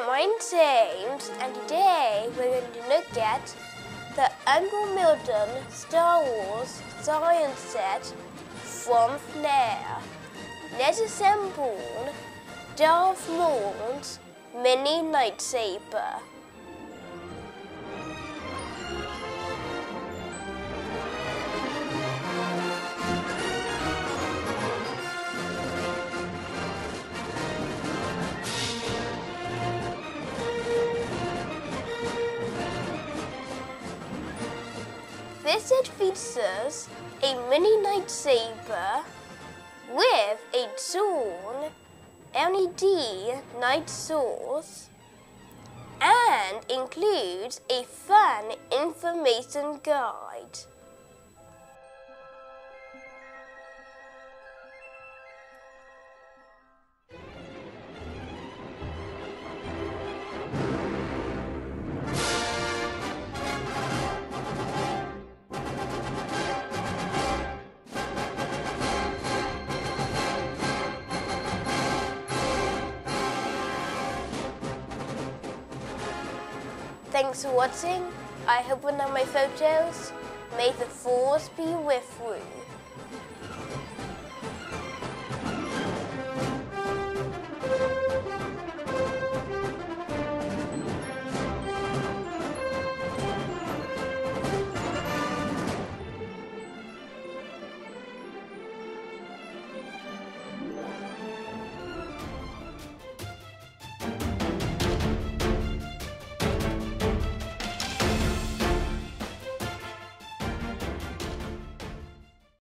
my name's James, and today we're going to look at the Uncle Milton Star Wars science set from Flair. Let's assemble Darth Maul's mini lightsaber. This set features a mini lightsaber with a torn LED light source and includes a fun information guide. Thanks for watching. I hope you like my photos. May the Force be with you.